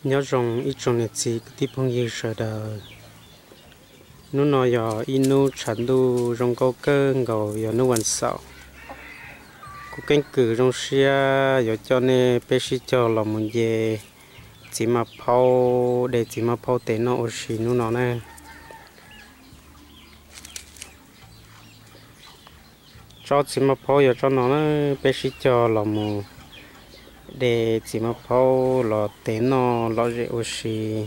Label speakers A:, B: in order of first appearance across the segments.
A: nhớ rằng ít trong nhiệt gì tí phong yêu sợ đời nó nói giờ inu chẳng đủ trong câu cơ ngầu giờ nó quan sợ cuộc cánh cử trong xe giờ cho nên bé sĩ cho là một về chỉ mà phao để chỉ mà phao té nó oxy nó nè cho chỉ mà phao giờ cho nó bé sĩ cho là một để chỉ mà phao là té nó là dễ oxy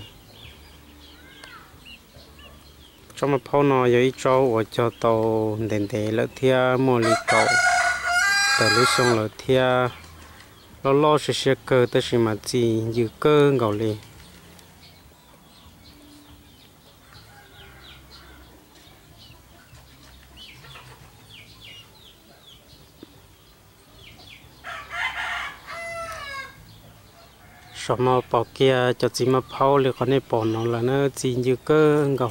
A: cho mà phao nó giờ ít cho cho tàu đèn đèn lỡ thia mua lì tàu tàu lưới sông lỡ thia lo sẽ cơ tới khi mà chỉ dự cơ ngầu lì sao mà bỏ kia cho chỉ mà phao thì còn này bỏ nó là nó chỉ dự cơ ngầu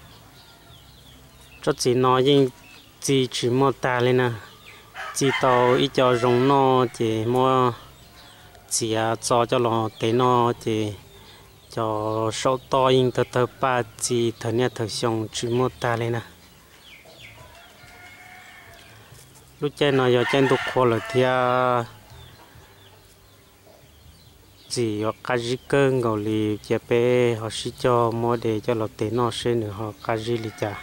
A: cho chỉ nói nhưng chỉ mua ta lên nè chỉ tàu ít cho rong nó chỉ mua chỉ cho nó té nó chỉ cho sâu to nhưng từ ba chỉ thời nhà thời xong chỉ mua ta lên nè lúc trên nó giờ trên thuộc kho là thì chỉ họ cá gì cơ ngầu lì chỉ bé họ chỉ cho mua để cho nó té nó xem nữa họ cá gì lì chả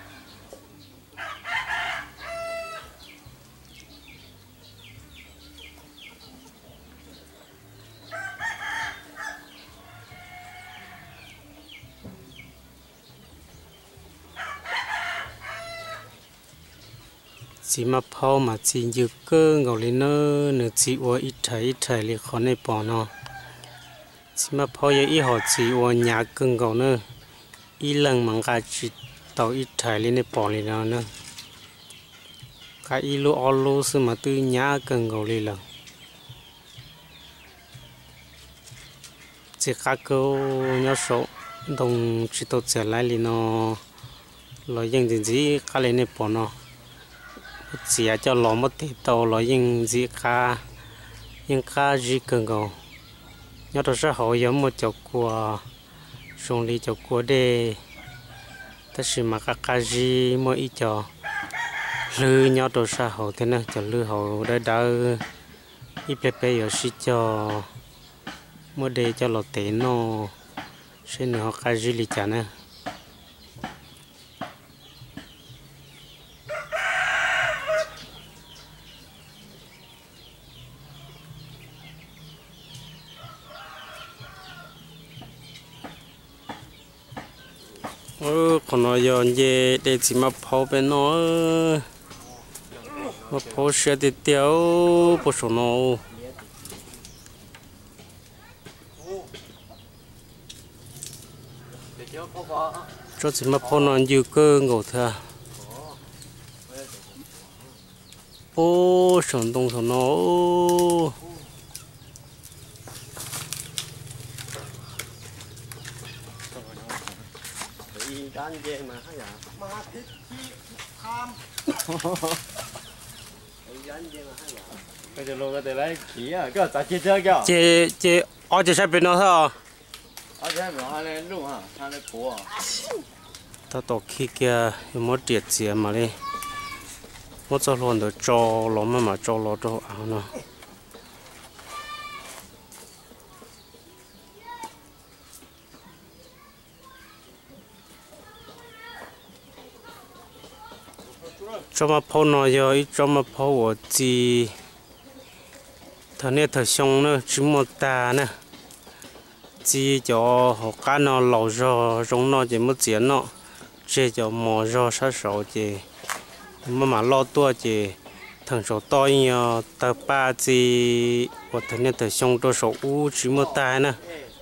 A: chỉ mà phao mà chỉ dự cơ ngầu lên nó chỉ uo ít thấy liền khó này bỏ nó chỉ mà phao giờ ít họ chỉ uo nhà cưng ngầu nữa ít lần mà cái chỉ tàu ít thấy lên này bỏ lên nó nữa cái ít lú xứ mà từ nhà cưng ngầu lên lần chỉ cá câu nhỏ số đồng chỉ tàu trở lại lên nó rồi những gì cái lên này bỏ nó chỉ cho lò mất thì tàu là những gì cá gì cần cầu nhớ tôi sẽ hỏi giống một chỗ của dùng đi chỗ của để tất nhiên mà cá gì mỗi ít cho lư nhớ tôi sẽ hỏi thế này cho lư hỏi để đỡ ít bé giờ xí cho mỗi để cho lò té nó sẽ nữa cá gì lì chả nè còn nói về để chỉ mà phao bên nó mà phao xe thì tiêu bớt số nó cho chỉ mà phao nó nhiều cơ ngầu thà bớt số đông số nó
B: ăn gì mà hả dạ? Mà thịt chi tham. Ăn gì mà hả dạ? Bây giờ lô cái đấy lấy khí à, cái giá trị chưa kìa?
A: chị ở trên sạp bên đó thôi.
B: Ở trên bên hai lên luôn hả? Hai lên cổ à?
A: Ta tổ khi kia một tiệt gì mà đi, một số lần được cho lắm mà cho lắm cho áo nó. cho mà phao nó giờ ít cho mà phao ở chỉ thằng này thằng xong nữa chỉ một ta nè chỉ cho họ cá nó lẩu rò giống nó chỉ một chén nó chỉ cho mò rò sát sầu chỉ mà lo tua chỉ thằng số to nhiều tờ ba chỉ và thằng này thằng xong cho số u chỉ một ta nè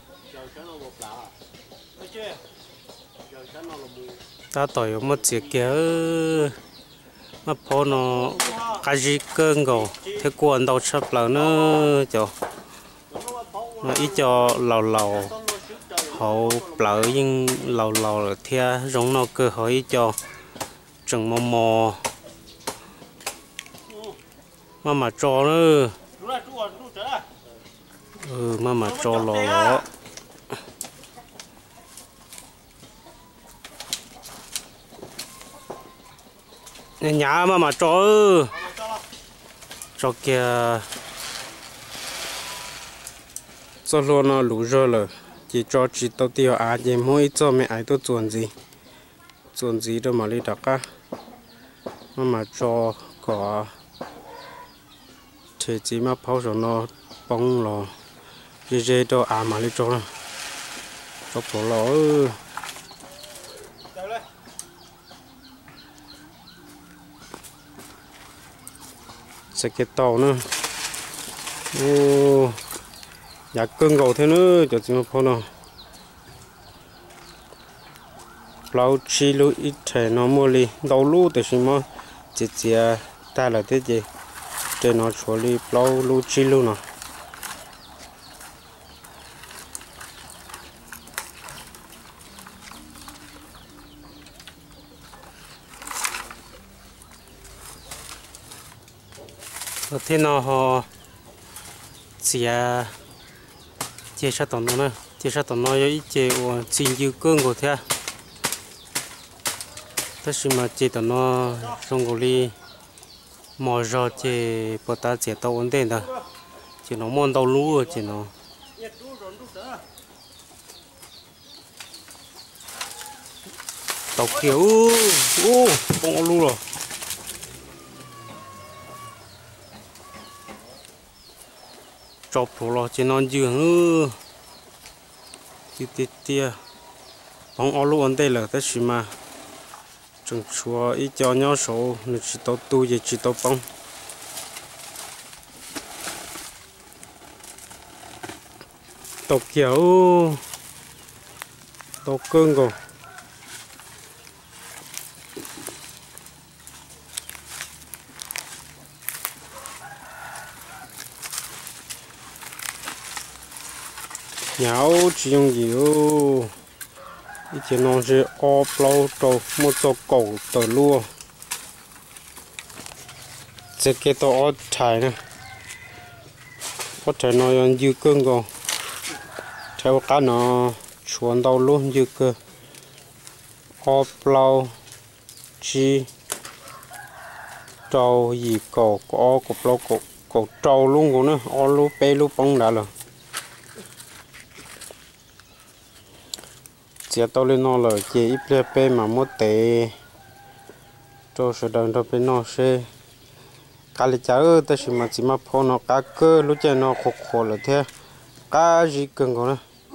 A: ta tỏi một chiếc kia mà phao nó cá gì cơn gồ thế quần đầu sắp lỡ nữa cho nó ít cho lầu hậu lỡ nhưng lầu là thia giống nó cơ hội cho chừng mò mà cho nữa mà cho lò nhà mà cho kia cho luôn nó lú rồi rồi chỉ tao tiêu chỉ mỗi cho mẹ ai tôi chuẩn gì đâu mà đi đặt á mà cho có thể chỉ mà phao rồi nó bông rồi dễ đâu mà đi cho phổ lỗ sẽ cái tàu nữa ô nhà cưng gầu thế nữa cho chúng phao nào lâu chi lu ít thể nó mua li đầu lu thì xem mà chỉ ta là thế gì để nó cho li lâu lu chi lu nào thế nào họ chia sẻ tận nó nữa chia sẻ tận nó ít chế xin dư cương của thế tất nhiên mà chế tận nó xong rồi đi mò ra chế bắt ta chế tàu ổn định đó chế nó mòn tàu lú chế nó tàu kiểu không lú rồi chọc rồi chế nó dư hư tí tia không lú ổn định là tất nhiên mà chúng chúa ít cho nhau số nó chỉ tàu tu gì chỉ tàu bông tàu kiểu tàu cương rồi nháo chỉ dùng nhiều ít chỉ nó sẽ lâu trâu một số cổ tờ lúa sẽ cái tàu trái này nó dư cương rồi theo cá nó chuẩn đầu luôn dư cơ lâu chi trâu gì cổ lâu cổ trâu luôn của nó lú bé lú bông đã rồi chỉ tao lên nó là chỉ ít lệ bé mà mất tệ cho sự đàn cho bé nó sẽ cá lì chả ta chỉ mà phô nó cá cơ lúc chơi nó khổ là thế cá gì cần của nó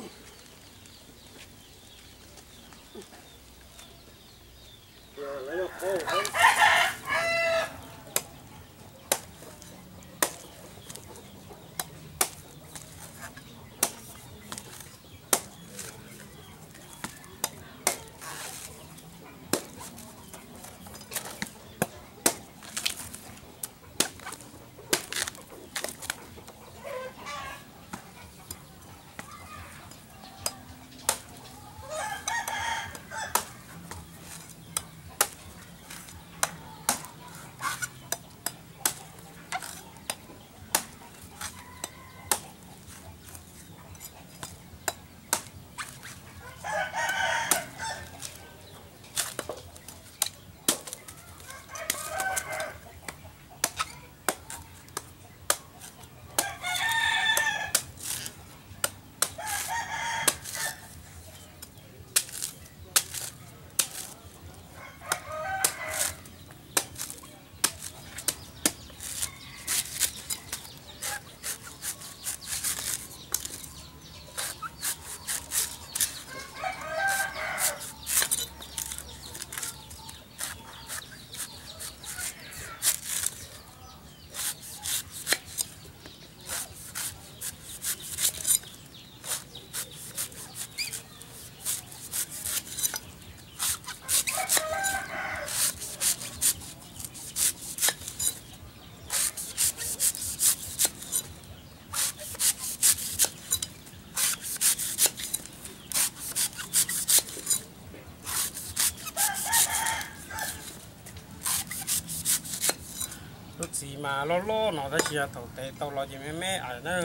A: gì mà lo nó ta chỉ tàu tệ tàu lo gì mẹ ở đó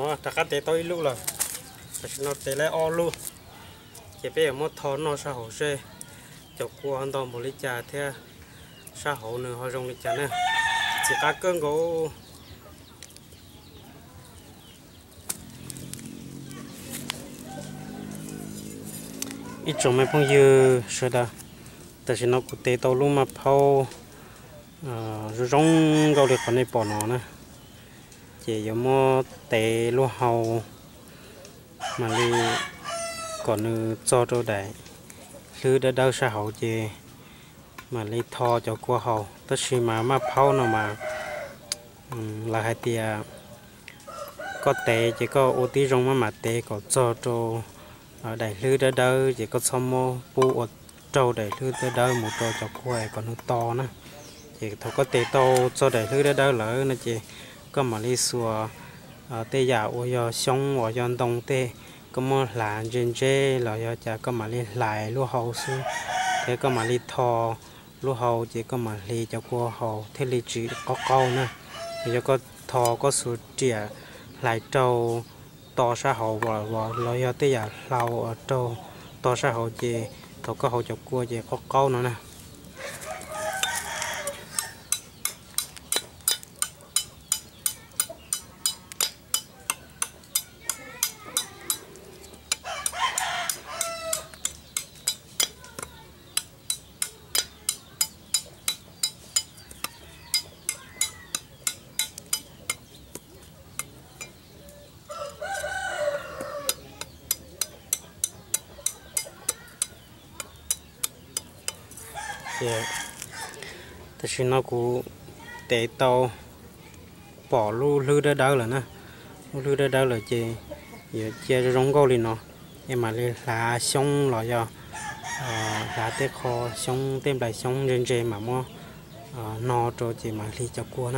A: ta cắt té tôi lúc là nó té lại o luôn chỉ bây giờ mất thon nó sao hổ xe chọc qua an toàn một lít trà theo sao hổ nữa họ dùng lít trà nữa chỉ cá cơn gỗ ít trồng mấy phong dư sơ đa tại vì nó cụ thể tàu luôn mà phao rồi rong gạo được còn này bỏ nó nè chỉ giống mò té lúa hầu mà đi còn cho đâu đấy lư đã đau sao hậu gì mà lấy thò cho qua hầu tất khi mà phao nó mà là hai tia có té chỉ có ô tí rong mà té có cho ở đây lư đã đau chỉ có xong mô bu ở trâu để lư đã đau một trâu cho qua còn nó to nữa chỉ thôi có té to cho để lư đã đau lỡ nó chỉ có mà đi xùa tê giả ô yo xong ô yo đông tê có mà là trên chế là yo chả có mà đi lại lúa hầu xu thế có mà đi thò lúa hầu chỉ có mà đi cho qua hầu thế đi chỉ có câu nữa thì có thò có số chĩa lại trâu to sa hầu và lo yo tê giả lau ở trâu to sa hầu chỉ thò có hầu cho qua chỉ có câu nữa nè thì xin nó cũng để tàu bỏ lư đã đau rồi nè lư đã đau rồi chị giờ chia rong câu liền nó em mà lên là xong rồi giờ là tết kho xong thêm lại xong trên trên mà mua no cho chị mà đi cho cua nè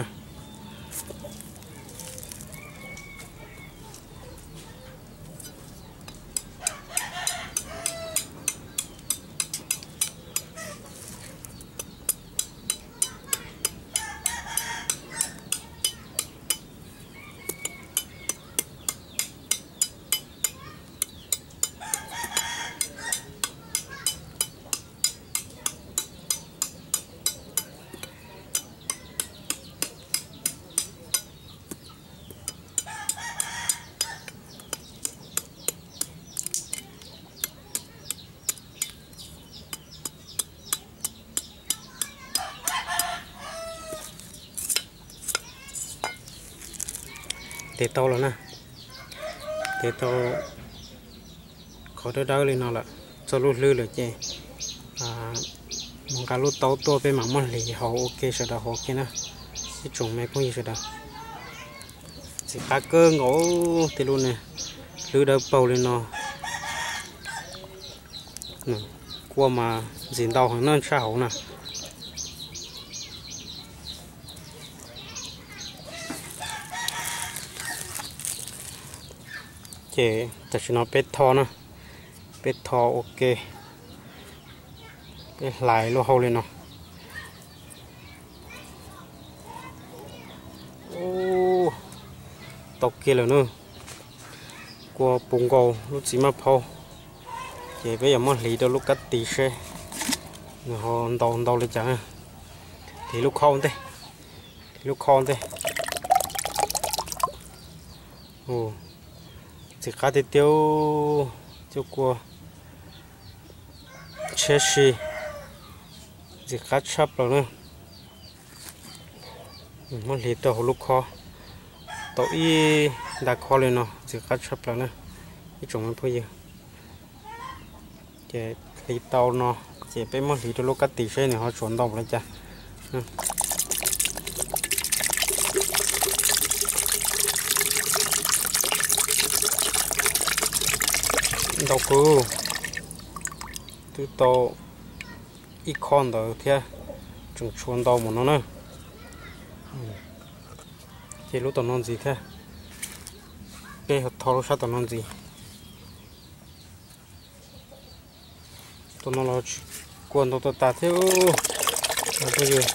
A: tê to rồi nè tê to khó đỡ đỡ lên nó là cho lúa lư rồi chứ mong cả lúa to to bên mà món lì họ ok rồi đó họ ok nè cái trồng mấy con gì rồi đó chỉ cá cơ ngổ thì luôn nè lư đỡ bầu lên nó qua mà dính đầu hàng nó sao nè chế ta chỉ nói bết thò nữa bết thò ok bết lại lúa hầu lên nó ô tóc kia rồi nữa qua bùng cầu lúc chỉ mà phao chế bây giờ mà lý đâu lúc cắt tỉ xe họ đầu lên chẳng thì lúc không thế ồ chỉ cá thì tiêu cho qua chế xì chỉ cá chắp rồi nữa món lì tàu lúc kho tàu y đã kho lên nó chỉ cá chắp rồi nữa cái trồng nó bây giờ chế lì tàu nó chế bé món lì tàu lúc cắt tỉ xe này họ chuẩn đồng lên cha đâu cứ từ tàu ít con đó thế chúng chuồn tàu một nó nữa chỉ lúc tàu non gì thế cái hộp thau sao tàu non gì tàu non là quần tàu ta thế bây giờ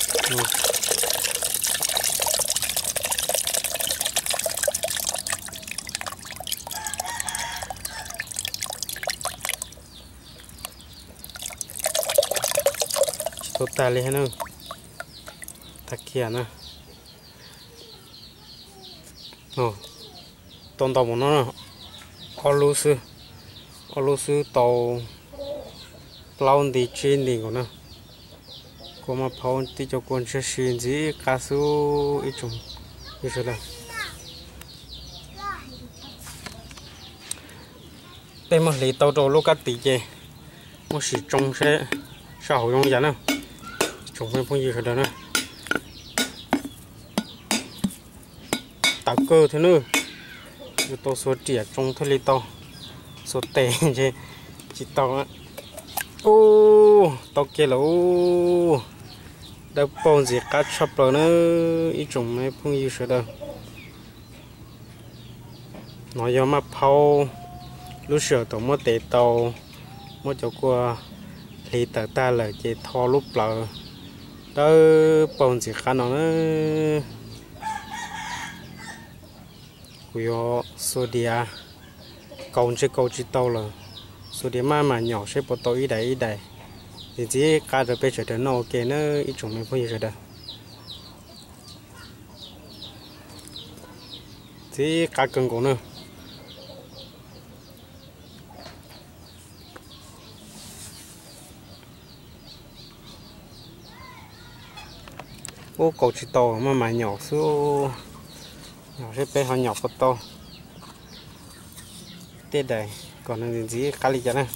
A: số ta lên nữa ta kia nữa ồ tông tàu nó ô lô sư tàu lao đi trên đi của nó có mà phao thì cho con sẽ xin gì cá số ít chung như thế nào đây mà lấy tàu trâu lúc cắt tỉ chè một sĩ trông sẽ sao用giá nào trông phải phong gì hết đó nè tao cơ thế nữa tao số trẻ trông thế lấy tao số tệ chứ chỉ tao á ô tao kia là ô đã bao giờ cá chép rồi nữa ít trông mấy phong gì hết đó nói do mà phao lúc sửa tao mới tệ tao mới cho qua thì tao ta là chỉ thò lúc là đó bao giờ khả năng nữa của số địa cầu chỉ tao là số địa mà nhỏ sẽ bắt tao ít đấy thì chỉ cá được bây giờ nó ok nó ít chủng mình phải rồi đó chỉ cá cứng cũng nữa ô cầu chỉ tàu mà nhỏ số nhỏ sẽ bé họ nhỏ có to tết đây còn là gì cá lì chả này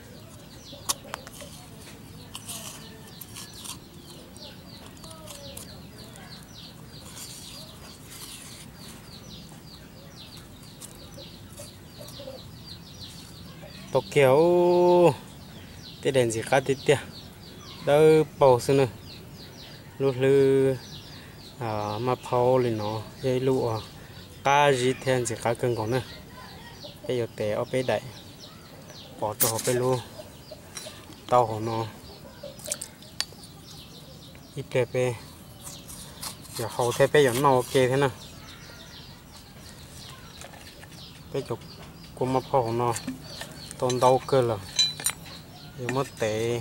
A: to kéo tết đèn gì cá tết tia đỡ bầu xưa nữa lúc lư mà phao lên nó dây lụa cá gì thêm gì cá cưng còn nữa bây giờ té ở bên đại bỏ cho họ bên luôn tao họ nó ít đẹp bé giờ hậu thế bây giờ nó ok thế nào bây giờ cũng mà phao nó tôn đau cơ là giờ mất té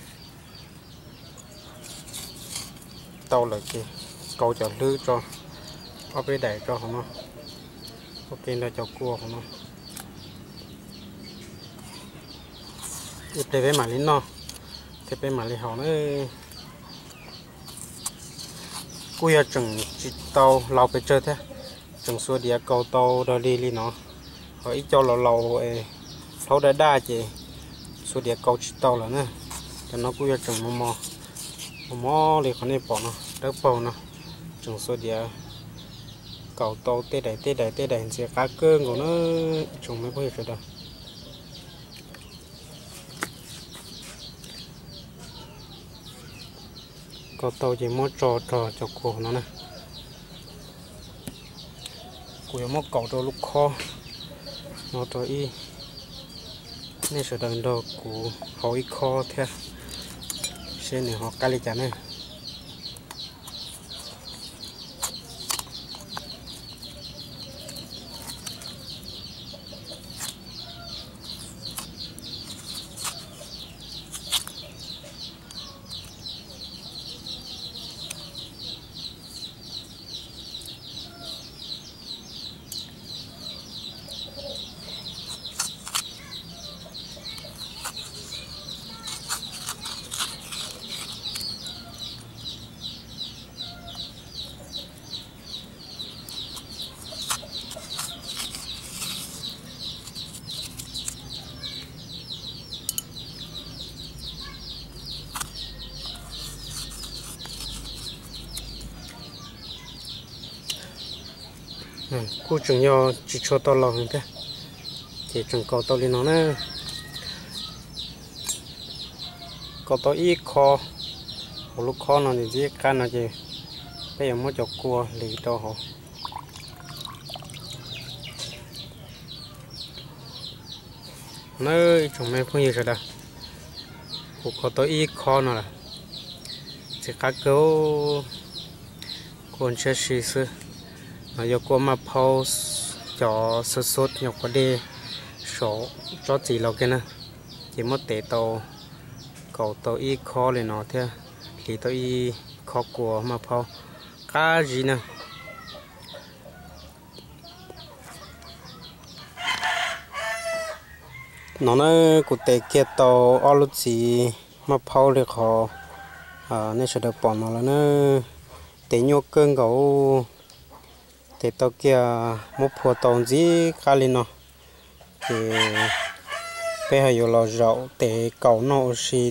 A: tao là kì câu cho lư cho ở bên đại cho họ nó ok là cho cua họ nó ít để với mà lính nó thế bên mà lính họ nó cua giờ chừng chỉ tàu lâuไป chơi thế chừng xua địa cầu tàu đó đi lính nó họ ít cho lâu thấu đa chị xua địa cầu chỉ tàu là nữa cho nó cua giờ chừng mò thì con này bỏ nó đỡ bầu nó chừng xua địa cầu tàu tê đẩy sẽ cá cơm của nó chúng mới có hiểu được cầu tàu chỉ mua trò cho cổ nó nè cổ mua cầu cho lúc kho nó cho y nên sẽ đợi đồ của họ y kho theo xem này họ cali chả này cô chừng nhau chỉ cho tao lòng thế chỉ chừng cầu tao lên nó nè cầu tao ít kho một lúc kho nó thì chỉ can là gì bây giờ mới cho cua lì cho họ nơi chúng mình không nhiều rồi đâu cầu tao ít kho nó là chỉ cá câu con chơi xì xưa nó giờ qua mà phao cho sốt nhọc qua đi số cho chỉ lâu cái nè chỉ mất tệ tàu cầu tàu ít khó lên nó thế thì tôi khó của mà phao cá gì nè nó của tệ kia tàu ở lúc gì mà phao được họ nên sẽ được bỏ nó là nó tệ nhau cơn gấu tệ tàu kia một phô tàu gì cá lên nó thì bây giờ là rau tệ cầu nó xì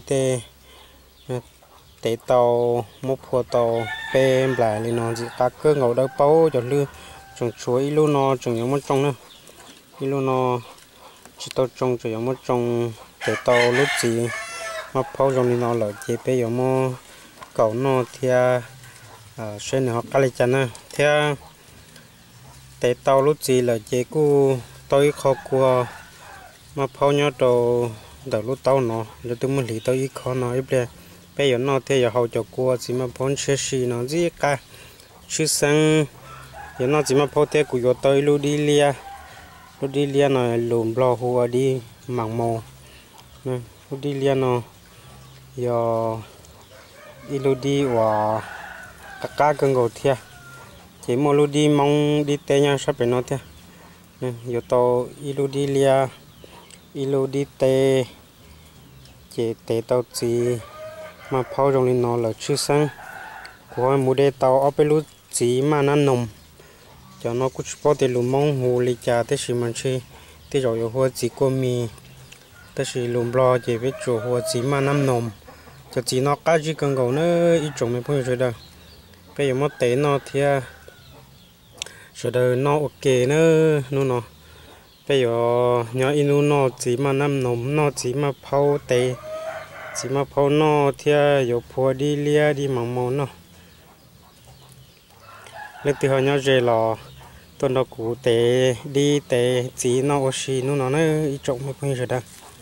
A: tệ tàu một phô tàu bên lại lên nó gì cá cơn gấu đâu bao cho lư trồng chuối luôn nó trồng giống một trong nữa luôn nó chỉ tao trồng chỉ giống một trong tệ tàu lúc gì mà phao rong lên nó là chỉ bây giờ mà cầu nó thì xe này họ cá lên chân á thì tệ tàu lúc gì là chỉ cứ tôi khó qua mà phao nhớ đồ đầu lúc tàu nó rồi tôi muốn lý tôi ít khó nó ít bây giờ nó thì giờ hậu cho qua chỉ mà phao xe xì nó gì cả chứ sang giờ nó chỉ mà phao thế của tôi lúc đi lia nó lùm bò hùa đi mảng mồ lúc đi lia nó giờ lúc đi và cá cưng gầu thia chỉ một lúc đi mong đi tê nhau sắp phải nó thia giờ tàu lúc đi lia lúc đi tê chỉ tê tàu chỉ mà phao trong lên nó là chưa sang của một đêm tàu ở bên lúc chỉ mà nó nồng cho nó cũng có thể lùm mong hồ lì trà thế gì mà chơi thế rồi hoa chỉ có mì thế gì lùm lo chỉ biết chỗ hoa chỉ mà năm nồng cho chỉ nó cá chỉ cần gầu nữa ít trồng mấy phong rồi đâu bây giờ mất té nó thì rồi đời nó ok nữa nó bây giờ nhớ inu nó chỉ mà năm nồng nó chỉ mà phao té chỉ mà phao nó thì giờ phao đi lia đi mỏng mỏng nó lúc từ hồi nhớ về là tuần đó cụ tệ đi tệ chỉ nó oxy nó ít trộn mấy con rồi đó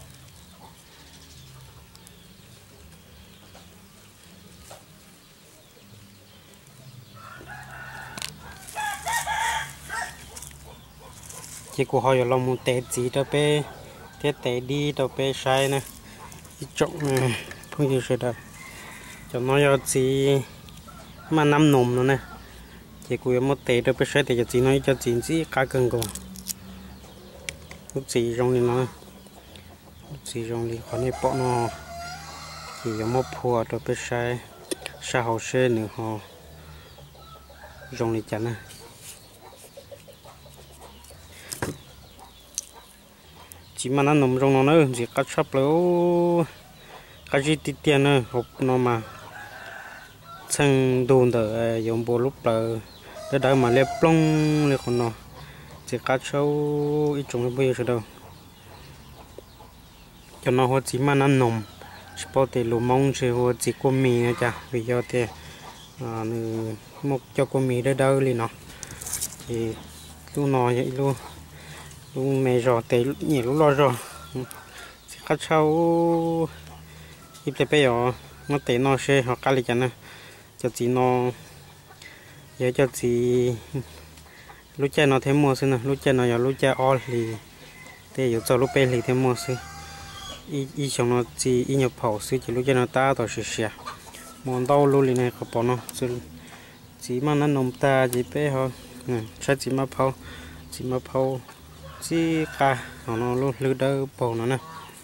A: chỉ của họ là một tệ chỉ đâu bé tệ đi đâu bé sai nè ít trộn không rồi đó cho nó giờ chỉ mà năm nồng nữa nè chỉ của một tệ đâu bé sai thì chỉ nói cho chỉ cá cưng còn lúc chỉ trong đi khó này bỏ nó chỉ có một phùa đâu bé sai sao hậu xe nữa họ trong đi chắn nè chỉ mà nó nằm trong nó nữa chỉ cắt sắp lâu cái gì tiền nữa hộp nó mà sang đồn để dùng bộ lúc là để đỡ mà lép plong lên con nó chỉ cắt sâu ít trồng bây giờ đâu cho nó hoa chỉ mà nó nằm chỉ bảo để lúa mông chỉ hoa chỉ có mì nữa cha vì do thế một cho có mì để đỡ lên nó thì lúc nó vậy luôn lúc này rồi tệ nhiều lúc lo rồi cắt sau ít để bây giờ nó tệ nó sẽ học cái gì chẳng cho chị nó giờ cho chị lúc chơi nó thêm mua xin nè lúc chơi nó giờ lúc chơi all thì thế giờ cho lúc bên thì thêm mua xin ý xong nó chỉ ý nhập khẩu xin chỉ lúc chơi nó ta tao sẽ món đâu luôn này có bỏ nó chỉ mà nó nông ta chỉ bé thôi chắc chỉ mà phao chỉ cá nó luôn lư đỡ bầu nó nè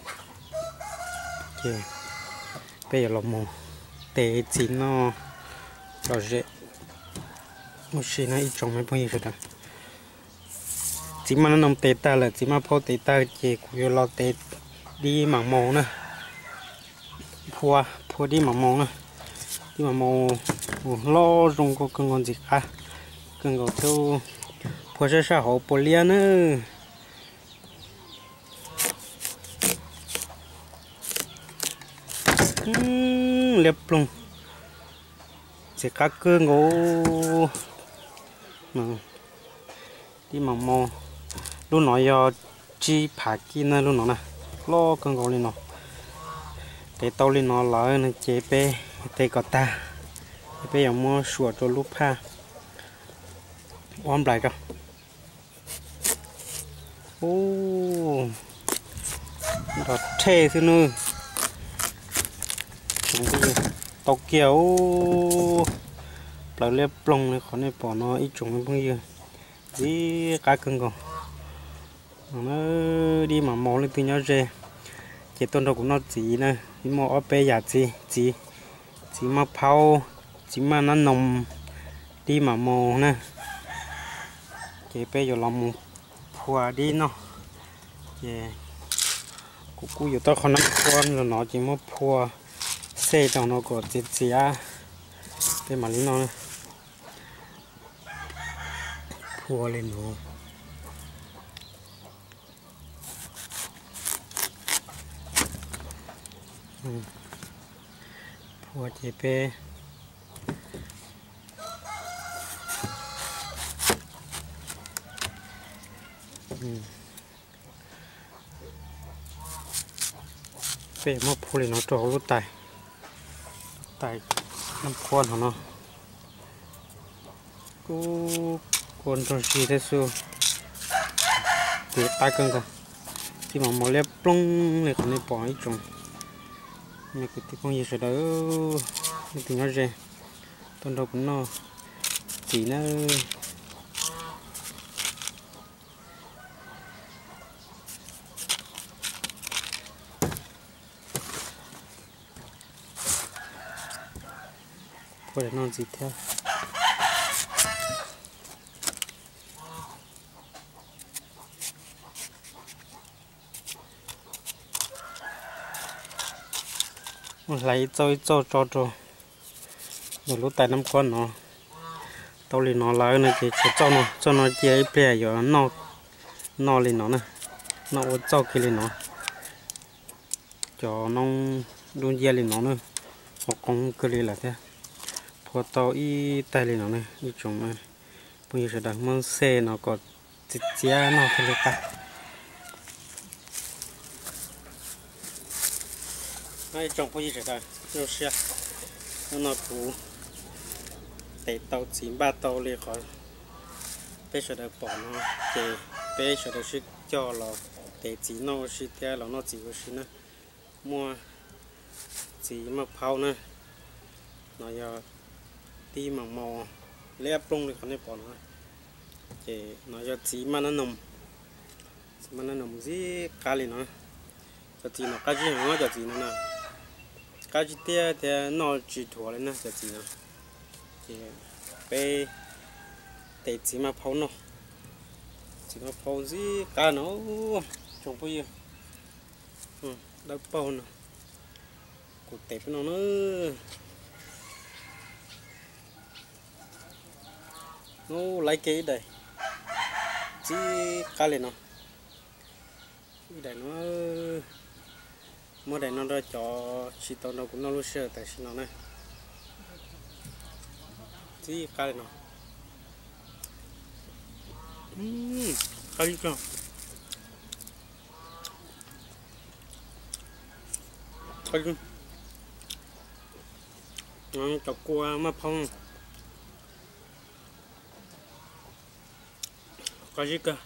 A: bây giờ là mù tệ chỉ nó rõ rệt một xí này trồng mấy bao nhiêu rồi đó chỉ mà nó nằm tệ ta là chỉ mà phao tệ ta chỉ cũng lo tệ đi mảng màu nè phua đi mảng màu nè đi mảng màu lo dùng có cần còn gì khác cần có theo phua sẽ sao hậu polia nữa lép luôn sẽ cá cơ ngô đi mỏng mò lúc nói do chi phá kia nè lúc nó nè lo cơ ngô lên nó để tao lên nó lỡ nó chế pe tê cọt ta bây giờ mua sủa cho lúc ha ôm lại cơ ô đọt thê thế nữa tàu kéo lại lép plong này khó này bỏ nó ít trồng bao nhiêu dí cá cưng còn nó đi mà mò lên từ nhau rê chỉ tuần đầu cũng nó chỉ nè đi mò ở bên nhà chỉ mà phao chỉ mà nó nồng đi mà mò nè chỉ bây giờ làm phùa đi nó cú giờ tao không nắm con rồi nó chỉ mà phùa xe trong nó có chỉ cái mà lý nó phùa lên nó phùa chỉ pe pe mà phùa lên nó trâu lúc tài năm con hả nó con trong xí thế xu thì tay cưng cả khi mà lép plong này còn này bỏ ít trồng này cái con gì rồi đó cái tiếng nó rè tuần đầu cũng nó chỉ nó có để nó gì theo lấy cho rồi lúc tại năm con nó tao liền nó lấy này thì cho nó chơi bè rồi nó liền nó nè nó cho cái liền nó cho nó luôn dê liền nó nữa hoặc con cái liền là thếพอตออีไตเลยเนาะเนี่ยอีจงมาพวกนี้จะดังมันเซ่เนาะก็จิตเจ้าเนาะคือเลยตาไอ้จงพวกนี้จะดังเราเสียแล้วเนาะกูเตะเตาจีนบ้าเตาเลยขอเป้จะได้ปอนเนาะเจเป้จะได้ชิจ่อเราเตะจีนเนาะชิเตะเราเนาะจีก็ชินะมัวจีมะพร้าวนะเนาะยาtí mà mò lép plong thì còn này bỏ nó để nó cho chỉ mà nó nồng gì cá liền nó cho chỉ nó cá gì nó cho chỉ nó nè cá gì tia thì nó chỉ thua lên nè cho chỉ nó thì bé để chỉ mà phao nó chỉ mà phao gì cá nó trồng bao nhiêu đau bao nè cột tép nó nữa nó lấy cái đây chỉ cá lên nó đây nó đây nó ra cho chỉ tao nó cũng nó lúc sơ tại sao nó này chỉ cá lên nó cá gì cơ cá gì nó chọc qua mà phong có gì cơ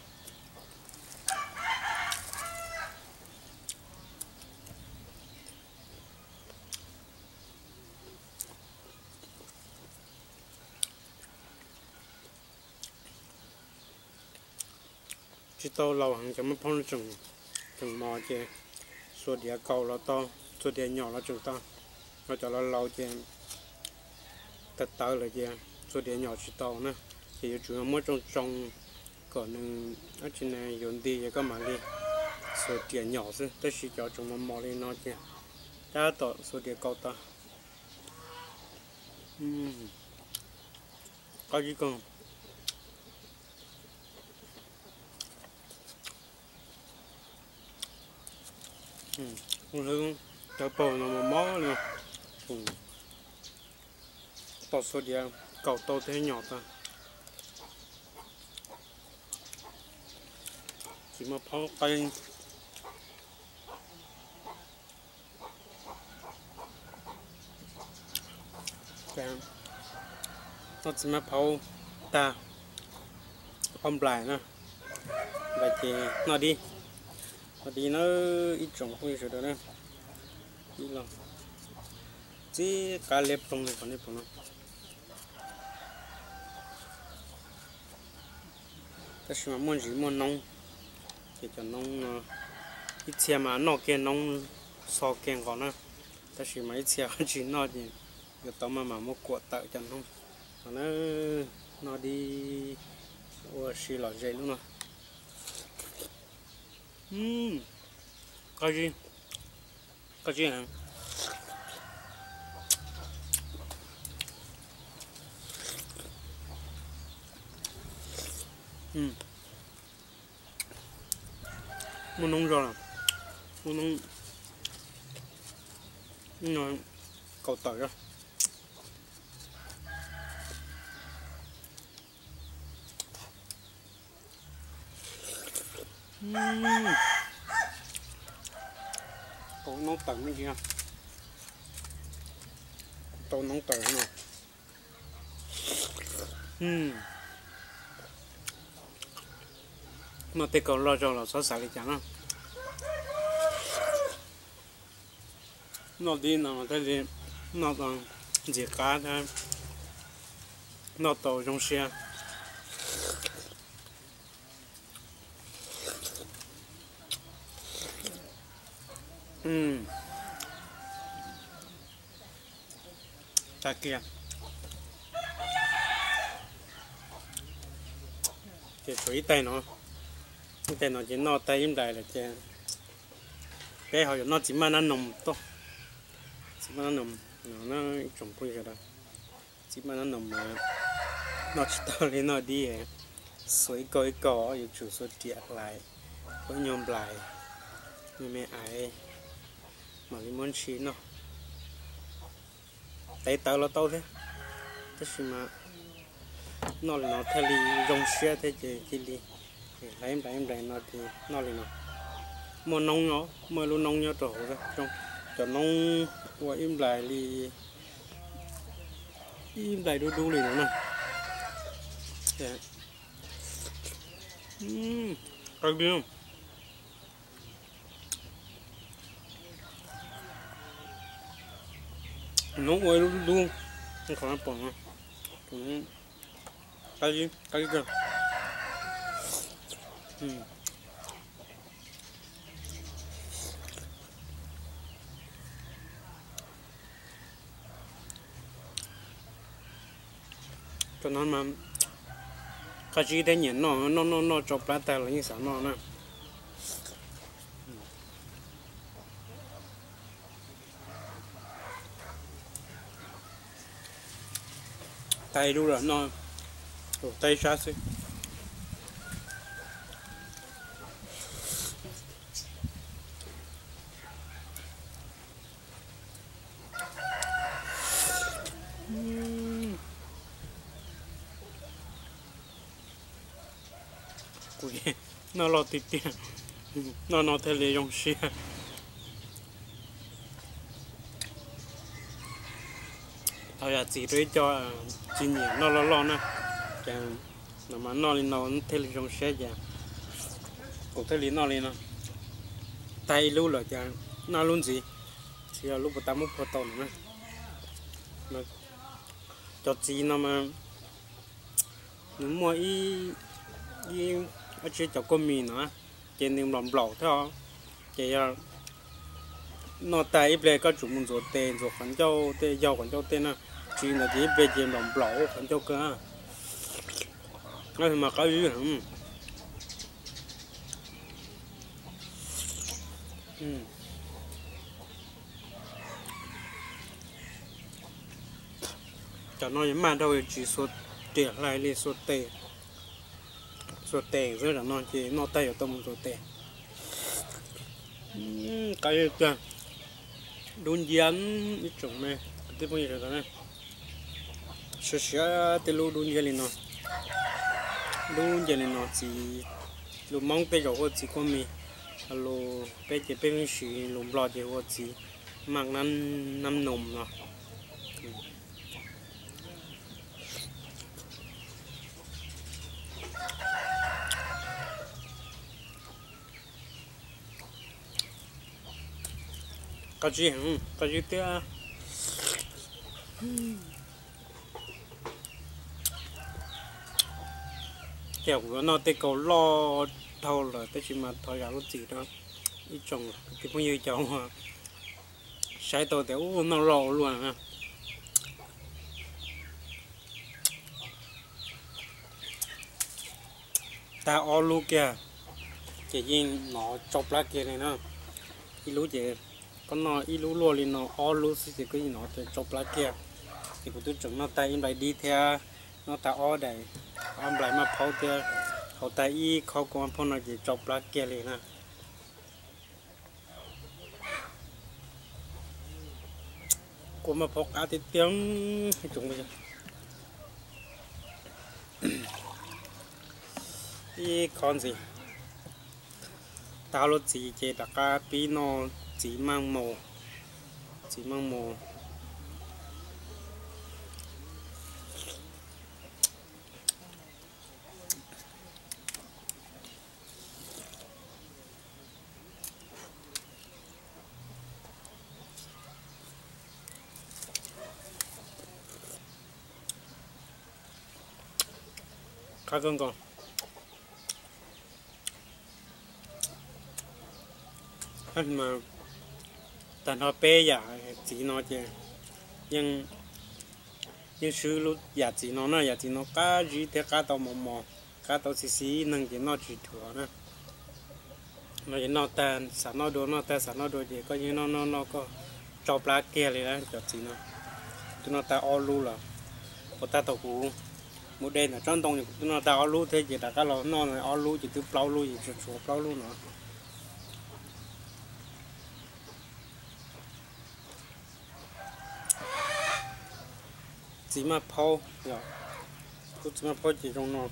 A: chỉ tao lâu hàng chấm phong trồng mò chứ số địa cầu là to số địa nhỏ là trồng to nó cho nó lâu chứ tật tao là chứ số địa nhỏ chỉ tao nữa thì chủ yếu mỗi trồng còn ở trên này dùng đi có mà đi số tiền nhỏ chứ tôi chỉ cho chúng nó mò lên nó chứ đã tỏ số tiền cao ta có gì còn không thấy tao bò nó mà mó luôn tỏ số tiền cao to thế nhỏ ta chỉ mà phao cây nó chỉ mà phao ta không lại nữa vậy thì nó đi nó ít trồng không gì rồi đó đi lòng chỉ cá lép trong này còn đấy nó cái gì mà muốn gì muốn nông thì cho nông ít xe mà nó kia nông so kia còn nữa cái gì mà ít xe chỉ nó thì người ta mà mua quạt tạo cho nó đi ô xí lò dây luôn rồi cái gì hả muốn nông rồi muốn nông nó cầu tỏi rồi cầu nông tỏi mới gì không cầu nông tỏi nào nó tê cầu lo cho là số xài đi chẳng á nó đi nào cái gì nó còn gì cá thôi nó tàu trong xe ta kia cái suy tay nó chỉ nó tay im đại là chứ cái họ nó chỉ mà nó nồng to chỉ mà nó nồng nó trồng quỳ rồi đó chỉ mà nó nồng mà nó chỉ tao lên nó đi suy coi cỏ rồi chủ số tiệt lại có nhom lại như mẹ ai mà cái món xí nó tay tao là tao thế thế mà nó theo đi dòng xe thế chỉ đi lấy nó thì nó liền nó mua nông nó mua luôn nông nhớ trổ ra trong cho nông qua im lại đu liền nó nè có biết không nó quay luôn không còn bỏ nữa cũng cái gì cơ cho nên mà cái gì đấy nhỉ nó cho plata là như sao nó nè tay luôn rồi nó tay sát xí nó lo tít tiền nó theo lấy dòng xe thôi là chỉ để cho chỉ nhỉ nó lo nè chẳng mà nó theo lấy dòng xe chẳng cũng theo lấy nó lên nè tay luôn là chẳng nó luôn gì chỉ là lúc mà ta muốn phô tồn nữa nó cho chỉ nó mà nó mua y ở trên chỗ con mì nữa trên đường làm lẩu thôi chỉ nó tay ít về có chủ muốn rồi tiền rồi khoản châu tiền giàu khoản châu tiền à chỉ là chỉ về trên làm lẩu khoản châu cơ nói mà có ý hả cho nó những mà đâu chỉ số tiền lại đi số tiền rất là nó chỉ nó tay ở tông số tiền cái kia đun gián ít chủng này tiếp bao nhiêu rồi này sữa từ lúc đun gián nó chỉ lúc mong bây giờ chỉ có mì alo bây giờ bên xí lúc lọt thì chỉ mang năm nồng rồi cái gì thế kiểu của nó tới cầu lo thâu rồi tới chỉ mà thôi gạo lúc gì đó ít trồng thì bao nhiêu trồng sai tôi tiểu nó lo luôn ha ta o lu kìa chỉ riêng nó chọc lá kia này nó ít lú chỉ con nó ít lú luôn thì nó o lu thì cái gì nó chỉ chọc lá kia thì của tôi chồng nó tay im lại đi theo nó ta o đây âm lại mà phao theo họ tay yเขาcòn phong nó chỉ chọc lá kia liền nè cô mà phọc á thì tiếng chúng bây giờ y con gì tao lúc chỉ đặt cái pi nó chỉ mang màu khá cân còn anh mà tàn họ bé giả chỉ nó chứ nhưng sư lúc giả chỉ nó giả chỉ nó cá gì thế cá tàu mò cá tàu xí năng chỉ nó chỉ thua nè nó chỉ nó tan sản nó đồ gì có như nó có chọc lá kia này đó chọc chỉ nó ta o lu là một ta tàu cũ một đêm là trong tông thì nó ta o lu thế chỉ là cái lò nó này o lu chỉ từ plau lu chỉ chuột plau lu nữa chỉ mà phao rồi cứ chỉ mà phao chỉ trong nó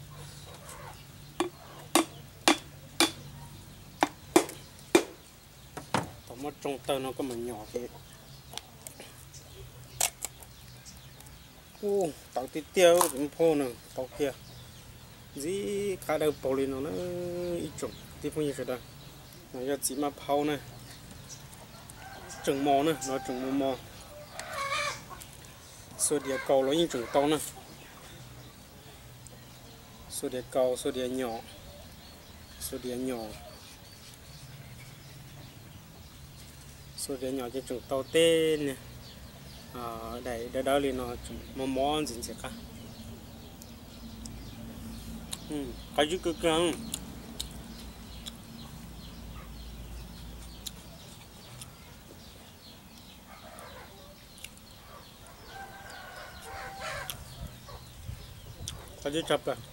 A: tổng mất trong tơ nó có mà nhỏ thế tàu tí tiêu cũng phô nè tàu kia dí cá đầu bò lên nó ít chủng tí phong như vậy đó nó giờ chỉ mà phao này chừng mò nè nó chừng mò số địa cầu nó như chừng to nè số địa cầu số địa nhỏ số địa cho chừng to tên nè đây đó liền nó mò gì chứ cả cái gì cực căng cái gì chập à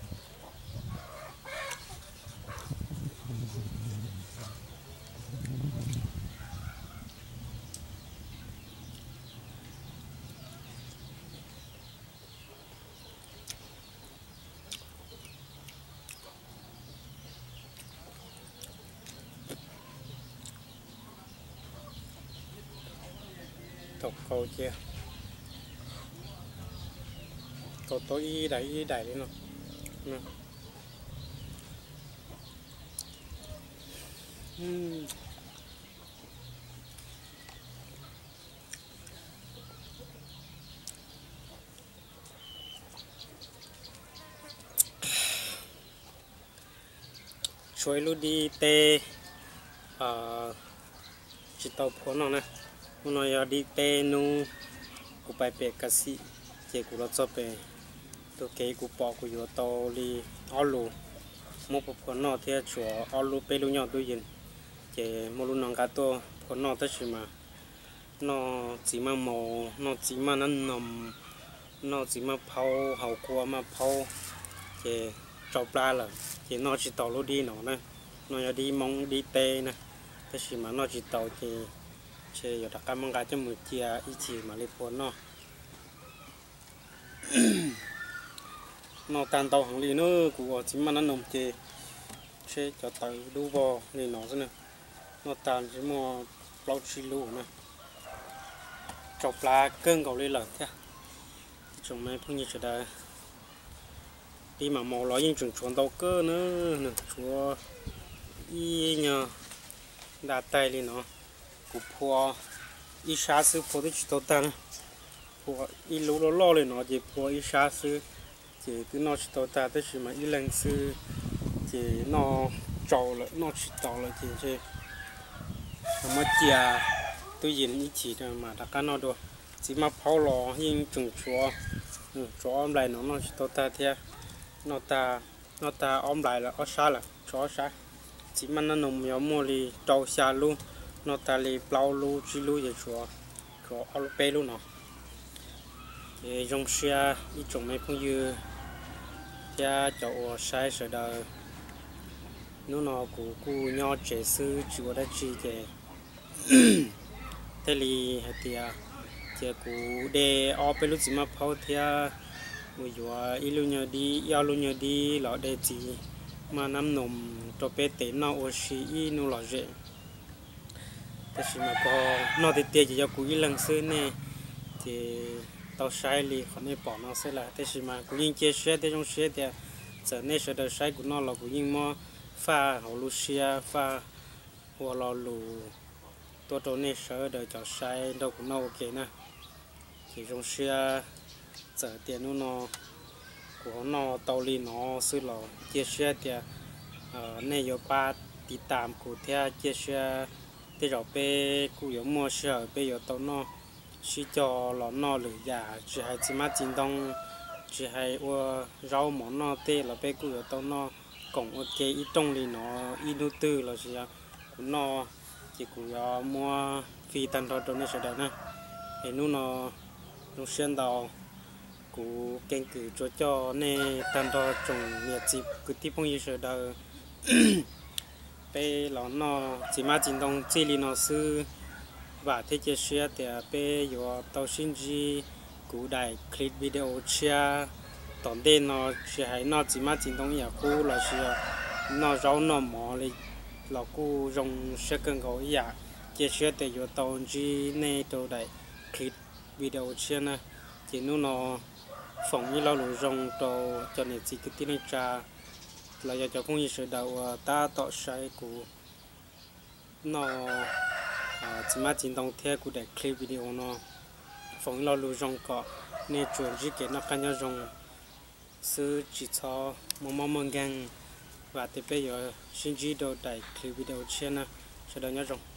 A: thọc cầu chia cầu tối đẩy lên nó chuối lu đi tê chỉ tàu phun nó nè nó giờ đi tê nu cụ bài bể cá sĩ chỉ cụ nó cho bể tôi kể cụ bỏ cụ vô tàu đi alo một phun nó thì chúa alo bể lu nhỏ tôi nhìn chỉ một lu nòng cá to phun nó tới chỉ mà nó chỉ mà màu nó chỉ mà nó nằm nó chỉ mà phao hậu qua mà phao chỉ chọc ra là chỉ nó chỉ tàu lu đi nó giờ đi mong đi tê nè thế chỉ mà nó chỉ tàu thì giờ đặt cái măng gà cho mười chia ít chỉ mà lấy phun nó tan tàu hàng lì nữa của chỉ mà nó nồng chè cho tàu đu bò thì nó thế này nó tan chỉ mà bao chi lú nè chọc lá cơn cầu lên lợn thế chúng mấy phong như thế đây đi mà màu lói nhưng chúng chuồn tàu cơ nữa nè chúa y nhờ đá tay lên nó cục phô y sát sư phô thì chỉ tàu tan phùa ít lú lo lo lên nó chỉ phùa ít xa sư chỉ từ nó chỉ tàu ta tới chỉ mà ít lần sư chỉ nó trâu lại nó chỉ tàu lại chỉ mà chia tôi nhìn ít chỉ thôi mà đã cái nó được chỉ mà phao lò nhưng trùng chúa om lại nó chỉ tàu ta thế nó ta om lại là ở xa là chúa xa chỉ mà nó nồng nhiều mua đi trâu xa luôn nó ta đi plau luôn chỉ luôn vậy chúa ở bên luôn nó thì trong xe ít trồng mấy phong dư cha chậu sai sợ đời nó của nhau trẻ sư chùa đã chi trẻ thế thì thì của để ở bên lúc gì mà phao thì bây giờ ilu nhờ đi yêu lu nhờ đi lọ để gì mà năm nồng cho bé té nó ở xí nó lọ dễ thế thì mà có nó thì tiền chỉ cho của lần xưa này thì tao sai li còn này bỏ nó sẽ là thế thì mà của những chia sẻ thế trong sẻ thì giờ này sẽ được sai của nó là của những mò pha hậu Lucia pha hoặc là lù tôi cho nên sẽ được cho sai đâu của nó ok nè thì trong sẻ giờ tiền nó của nó tàu li nó xứ là chia sẻ thì này có ba tỷ tam của theo chia sẻ thế rồi bé cũng có mua sữa bé có tàu nó chỉ cho nó lười giả chỉ hay chỉ mà chính đông chỉ hay qua rau món nó tê là bé cũng có tàu nó còn ok ít trong thì nó ít đầu tư là gì cũng nó chỉ cũng có mua phi tan đó cho nên sẽ được nè thì nó xuyên đầu của kênh cử cho nên tan đó trồng nhiệt dịp cứ tiếp phong như sẽ được bé nó chỉ mà chính đông chỉ li nó sư và thế chia sẻ thì bé có tàu sinh gì cụ đại clip video chia tổn đến nó chỉ hay nó chỉ mà chính đông nhà cũ là chỉ nó rau nó mỏ đi là cũ dùng sẽ cần có nhà chia sẻ thì có tàu gì này tàu đại clip video chia nè chỉ nó phòng như là lối dùng tàu cho nên chỉ cái tin tra là cho phong như sự đầu ta tạo sai của nó chỉ mà chính đồng theo của đại clip video nó phóng lo lù rong cọ nên chuẩn chỉ cái nó căn nhau rong sư chỉ cho mong gang và tiếp bây giờ xin chỉ đầu đại clip video trên nè sẽ đợi nhau rong